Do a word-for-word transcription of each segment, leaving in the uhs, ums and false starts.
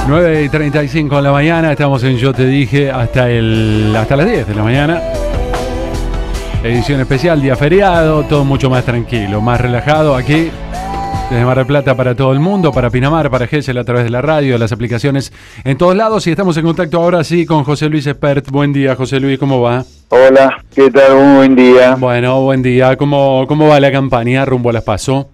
nueve y treinta y cinco de la mañana, estamos en Yo Te Dije hasta, el, hasta las diez de la mañana. Edición especial, día feriado, todo mucho más tranquilo, más relajado aquí. Desde Mar del Plata para todo el mundo, para Pinamar, para Gesell a través de la radio, de las aplicaciones en todos lados. Y estamos en contacto ahora sí con José Luis Espert. Buen día, José Luis, ¿cómo va? Hola, ¿qué tal? Un buen día. Bueno, buen día. ¿Cómo, cómo va la campaña rumbo a las PASO?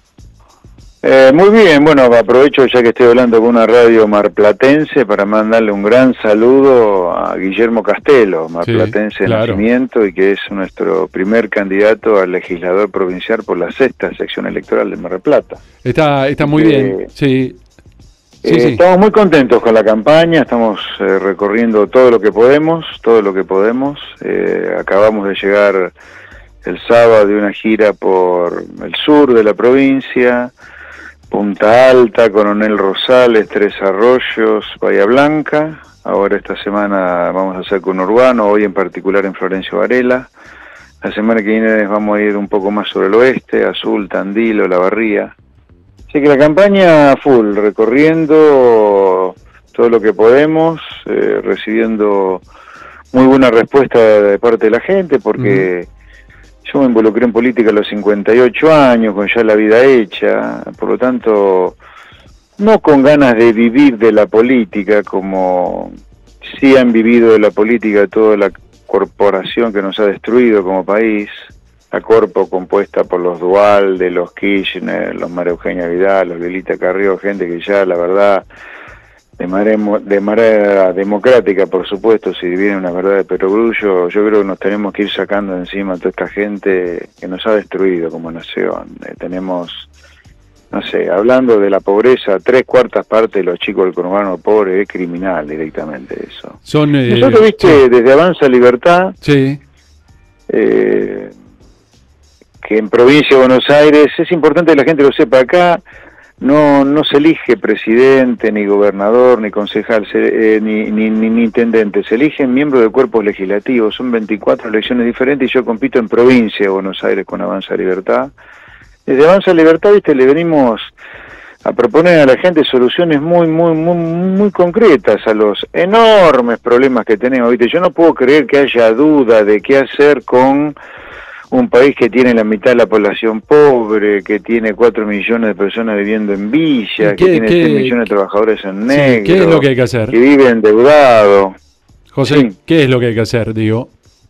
Eh, muy bien, bueno, aprovecho ya que estoy hablando con una radio marplatense para mandarle un gran saludo a Guillermo Castelo, marplatense sí, claro. de nacimiento, y que es nuestro primer candidato al legislador provincial por la sexta sección electoral de Mar del Plata. Está, está muy eh, bien, sí. Sí, eh, sí. Estamos muy contentos con la campaña, estamos eh, recorriendo todo lo que podemos, todo lo que podemos. Eh, acabamos de llegar el sábado de una gira por el sur de la provincia, Punta Alta, Coronel Rosales, Tres Arroyos, Bahía Blanca. Ahora esta semana vamos a hacer conurbano, hoy en particular en Florencio Varela. La semana que viene vamos a ir un poco más sobre el oeste, Azul, Tandil, La Barría. Así que la campaña full, recorriendo todo lo que podemos, eh, recibiendo muy buena respuesta de parte de la gente, porque uh-huh. yo me involucré en política a los cincuenta y ocho años, con ya la vida hecha, por lo tanto, no con ganas de vivir de la política, como sí han vivido de la política toda la corporación que nos ha destruido como país, la corpo compuesta por los Duhalde, los Kirchner, los María Eugenia Vidal, los Lilita Carrió, gente que ya, la verdad, de manera, de manera democrática, por supuesto, si viene una verdad de perogrullo, yo creo que nos tenemos que ir sacando de encima a toda esta gente que nos ha destruido como nación. Eh, tenemos, no sé, hablando de la pobreza, tres cuartas partes de los chicos del conurbano pobre es criminal directamente eso. Son, eh, Nosotros, viste, sí. desde Avanza Libertad, sí. eh, que en provincia de Buenos Aires, es importante que la gente lo sepa acá, no no se elige presidente, ni gobernador, ni concejal, se, eh, ni, ni, ni, ni intendente, se eligen miembros de cuerpos legislativos, son veinticuatro elecciones diferentes y yo compito en provincia de Buenos Aires con Avanza Libertad. Desde Avanza Libertad, viste, le venimos a proponer a la gente soluciones muy, muy, muy, muy concretas a los enormes problemas que tenemos, viste. Yo no puedo creer que haya duda de qué hacer con un país que tiene la mitad de la población pobre, que tiene cuatro millones de personas viviendo en villa, que tiene seis millones de trabajadores en negro, sí, ¿qué es lo que hay que hacer? Que vive endeudado. José, sí. ¿Qué es lo que hay que hacer, digo?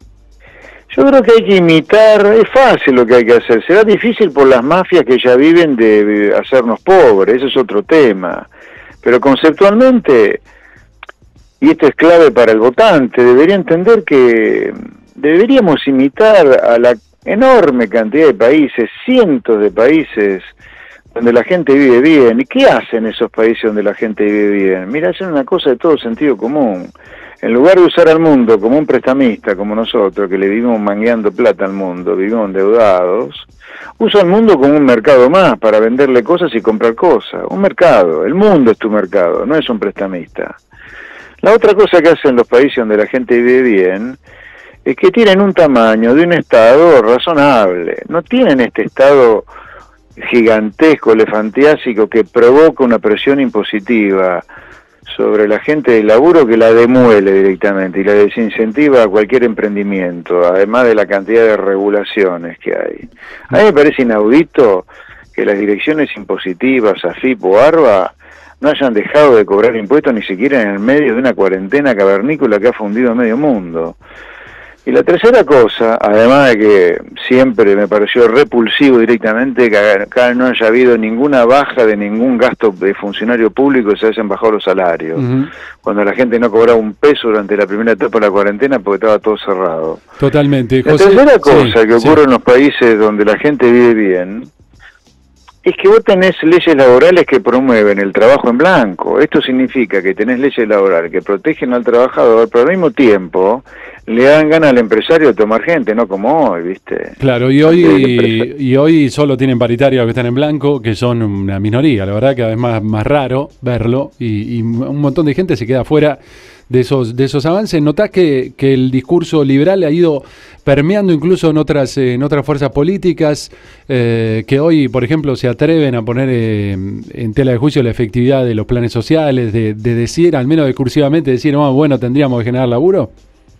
Yo creo que hay que imitar, es fácil lo que hay que hacer, será difícil por las mafias que ya viven de hacernos pobres, eso es otro tema, pero conceptualmente, y esto es clave para el votante, debería entender que deberíamos imitar a la enorme cantidad de países, cientos de países donde la gente vive bien. ¿Y qué hacen esos países donde la gente vive bien? Mira, hacen una cosa de todo sentido común. En lugar de usar al mundo como un prestamista, como nosotros, que le vivimos mangueando plata al mundo, vivimos endeudados, usa al mundo como un mercado más para venderle cosas y comprar cosas. Un mercado, el mundo es tu mercado, no es un prestamista. La otra cosa que hacen los países donde la gente vive bien es que tienen un tamaño de un Estado razonable, no tienen este Estado gigantesco, elefantiásico, que provoca una presión impositiva sobre la gente del laburo que la demuele directamente y la desincentiva a cualquier emprendimiento, además de la cantidad de regulaciones que hay. A mí me parece inaudito que las direcciones impositivas, AFIP o ARBA, no hayan dejado de cobrar impuestos ni siquiera en el medio de una cuarentena cavernícola que ha fundido a medio mundo. Y la tercera cosa, además de que siempre me pareció repulsivo directamente que acá no haya habido ninguna baja de ningún gasto de funcionario público, se hayan bajado los salarios. Uh-huh. Cuando la gente no cobraba un peso durante la primera etapa de la cuarentena porque estaba todo cerrado. Totalmente. La José, tercera cosa sí, que ocurre sí. en los países donde la gente vive bien es que vos tenés leyes laborales que promueven el trabajo en blanco. Esto significa que tenés leyes laborales que protegen al trabajador, pero al mismo tiempo le dan ganas al empresario de tomar gente, no como hoy, ¿viste? Claro, y hoy y hoy solo tienen paritarios que están en blanco, que son una minoría, la verdad, cada vez más, más raro verlo, y, y un montón de gente se queda fuera de esos de esos avances. ¿Notás que, que el discurso liberal ha ido permeando incluso en otras eh, en otras fuerzas políticas, eh, que hoy, por ejemplo, se atreven a poner eh, en tela de juicio la efectividad de los planes sociales, de, de decir, al menos discursivamente, decir, oh, bueno, tendríamos que generar laburo?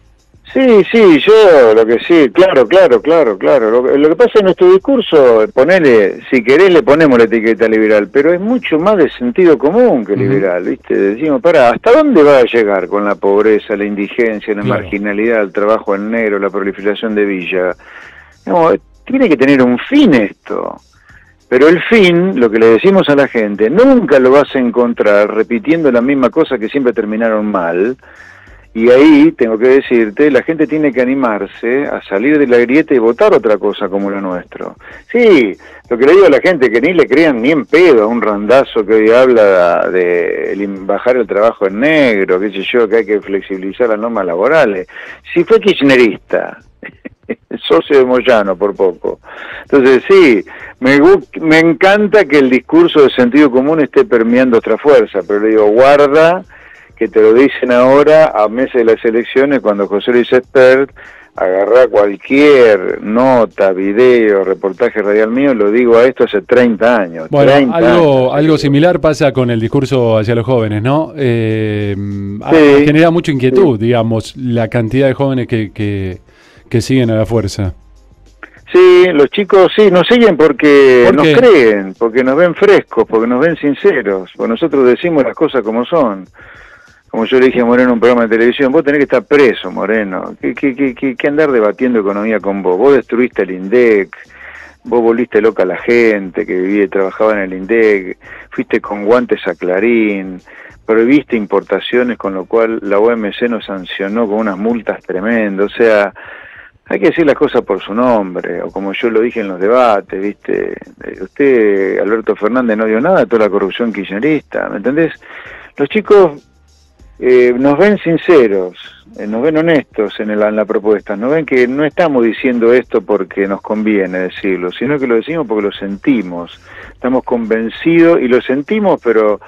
Sí, sí, yo lo que sí, claro, claro, claro, claro. Lo, lo que pasa en nuestro discurso, ponele, si querés le ponemos la etiqueta liberal, pero es mucho más de sentido común que liberal, uh-huh. ¿viste? Decimos, pará, ¿hasta dónde va a llegar con la pobreza, la indigencia, la claro. marginalidad, el trabajo en negro, la proliferación de villas? No, tiene que tener un fin esto. Pero el fin, lo que le decimos a la gente, nunca lo vas a encontrar repitiendo la misma cosa que siempre terminaron mal. Y ahí, tengo que decirte, la gente tiene que animarse a salir de la grieta y votar otra cosa como lo nuestro. Sí, lo que le digo a la gente, que ni le crean ni en pedo a un randazo que hoy habla de el, bajar el trabajo en negro, qué sé yo, que hay que flexibilizar las normas laborales. Si fue kirchnerista, socio de Moyano por poco. Entonces sí, me, me encanta que el discurso de sentido común esté permeando otra fuerza, pero le digo, guarda, que te lo dicen ahora a meses de las elecciones, cuando José Luis Espert agarra cualquier nota, video, reportaje radial mío, lo digo a esto hace treinta años. Bueno, treinta algo, años, algo similar pasa con el discurso hacia los jóvenes, ¿no? Eh, sí, genera mucha inquietud, sí. digamos, la cantidad de jóvenes que, que, que siguen a la fuerza. Sí, los chicos sí, nos siguen porque ¿Por nos qué? creen, porque nos ven frescos, porque nos ven sinceros, porque nosotros decimos las cosas como son. Como yo le dije a Moreno en un programa de televisión, vos tenés que estar preso, Moreno. ¿Qué, qué, qué, qué, qué andar debatiendo economía con vos? Vos destruiste el INDEC, vos volviste loca a la gente que vivía y trabajaba en el INDEC, fuiste con guantes a Clarín, prohibiste importaciones, con lo cual la O M C nos sancionó con unas multas tremendas. O sea, hay que decir las cosas por su nombre, o como yo lo dije en los debates, ¿viste? Usted, Alberto Fernández, no dio nada de toda la corrupción kirchnerista, ¿me entendés? Los chicos... Eh, nos ven sinceros, eh, nos ven honestos en, el, en la propuesta, nos ven que no estamos diciendo esto porque nos conviene decirlo, sino que lo decimos porque lo sentimos, estamos convencidos y lo sentimos, pero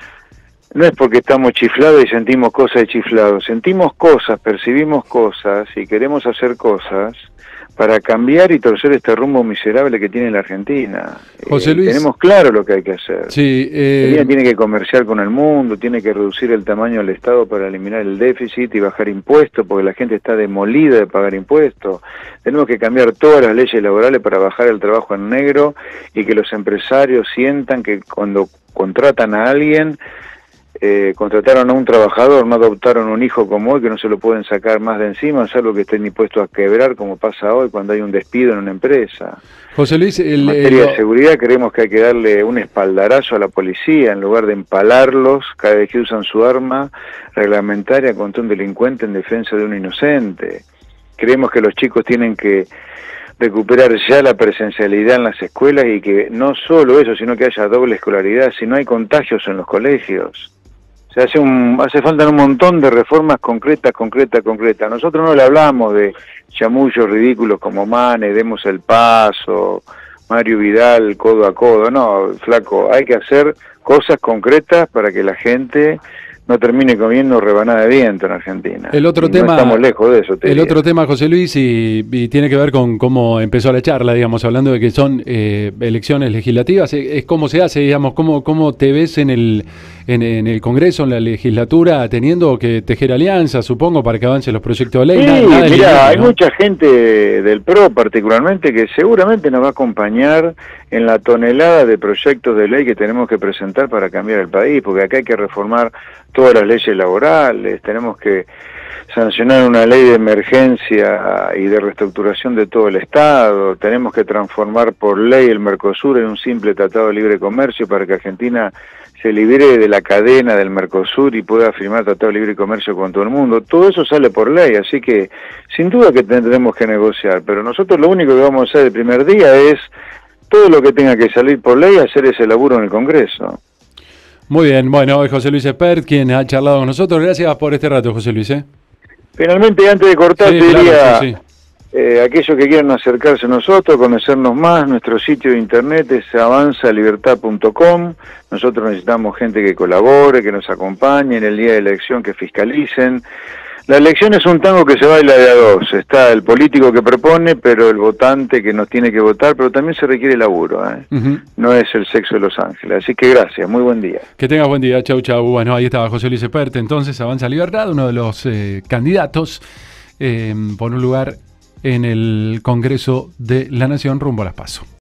no es porque estamos chiflados y sentimos cosas de chiflados, sentimos cosas, percibimos cosas y queremos hacer cosas para cambiar y torcer este rumbo miserable que tiene la Argentina. José Luis, eh, tenemos claro lo que hay que hacer. Sí, eh... Argentina tiene que comerciar con el mundo, tiene que reducir el tamaño del Estado para eliminar el déficit y bajar impuestos, porque la gente está demolida de pagar impuestos. Tenemos que cambiar todas las leyes laborales para bajar el trabajo en negro y que los empresarios sientan que cuando contratan a alguien, Eh, contrataron a un trabajador, no adoptaron un hijo como hoy, que no se lo pueden sacar más de encima, salvo que estén dispuestos a quebrar, como pasa hoy cuando hay un despido en una empresa. José Luis, el, en materia el... de seguridad creemos que hay que darle un espaldarazo a la policía, en lugar de empalarlos cada vez que usan su arma reglamentaria contra un delincuente en defensa de un inocente. Creemos que los chicos tienen que recuperar ya la presencialidad en las escuelas y que no solo eso, sino que haya doble escolaridad, si no hay contagios en los colegios. Se hace un, hace falta un montón de reformas concretas, concretas, concretas. Nosotros no le hablamos de chamullos ridículos como Mane, Demos el Paso, Mario Vidal, codo a codo. No, flaco, hay que hacer cosas concretas para que la gente no termine comiendo rebanada de viento en Argentina. El otro y tema, no estamos lejos de eso. Te el diría. otro tema, José Luis, y, y tiene que ver con cómo empezó la charla, digamos, hablando de que son eh, elecciones legislativas. Es, es cómo se hace, digamos, cómo, cómo te ves en el, en, en el Congreso, en la legislatura, teniendo que tejer alianzas, supongo, para que avancen los proyectos de ley. Sí, nada, nada mira, lineal, hay ¿no? mucha gente del P R O particularmente que seguramente nos va a acompañar en la tonelada de proyectos de ley que tenemos que presentar para cambiar el país, porque acá hay que reformar todas las leyes laborales, tenemos que sancionar una ley de emergencia y de reestructuración de todo el Estado, tenemos que transformar por ley el Mercosur en un simple tratado de libre comercio para que Argentina se libere de la cadena del Mercosur y pueda firmar tratado de libre comercio con todo el mundo. Todo eso sale por ley, así que sin duda que tendremos que negociar, pero nosotros lo único que vamos a hacer el primer día es todo lo que tenga que salir por ley, hacer ese laburo en el Congreso. Muy bien, bueno, es José Luis Espert quien ha charlado con nosotros. Gracias por este rato, José Luis. ¿eh? Finalmente, antes de cortar, Sí, te claro, diría, sí, sí. eh, aquellos que quieran acercarse a nosotros, conocernos más, nuestro sitio de internet es avanza libertad punto com. Nosotros necesitamos gente que colabore, que nos acompañe en el día de elección, que fiscalicen. La elección es un tango que se baila de a dos. Está el político que propone, pero el votante que nos tiene que votar, pero también se requiere laburo, ¿eh? Uh-huh. No es el sexo de Los Ángeles. Así que gracias, muy buen día. Que tengas buen día, chau, chau. Bueno, ahí estaba José Luis Esperte, entonces Avanza Libertad, uno de los eh, candidatos eh, por un lugar en el Congreso de la Nación rumbo a las PASO.